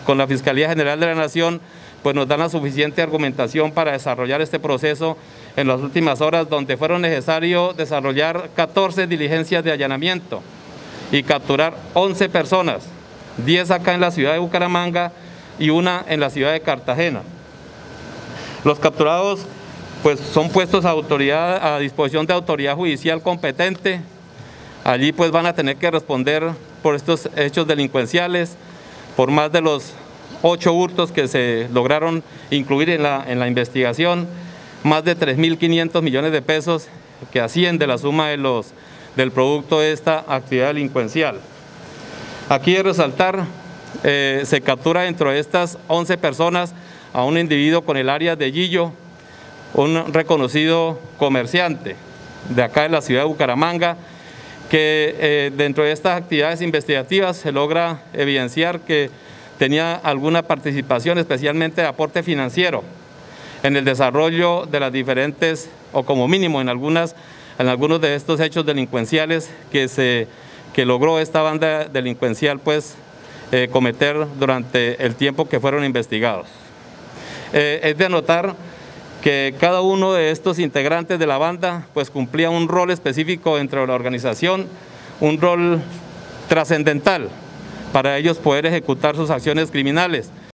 con la Fiscalía General de la Nación, pues nos dan la suficiente argumentación para desarrollar este proceso en las últimas horas, donde fueron necesarios desarrollar 14 diligencias de allanamiento y capturar 11 personas, 10 acá en la ciudad de Bucaramanga y una en la ciudad de Cartagena. Los capturados pues son puestos a disposición de autoridad judicial competente. Allí pues van a tener que responder por estos hechos delincuenciales, por más de los 8 hurtos que se lograron incluir en la investigación, más de 3.500 millones de pesos que asciende la suma del producto de esta actividad delincuencial. Aquí de resaltar, se captura dentro de estas 11 personas a un individuo con el alias de Gillo, un reconocido comerciante de acá de la ciudad de Bucaramanga, que dentro de estas actividades investigativas se logra evidenciar que tenía alguna participación, especialmente de aporte financiero, en el desarrollo de las diferentes, o como mínimo en algunos de estos hechos delincuenciales que logró esta banda delincuencial pues cometer durante el tiempo que fueron investigados. Es de anotar que cada uno de estos integrantes de la banda pues cumplía un rol específico dentro de la organización, un rol trascendental para ellos poder ejecutar sus acciones criminales.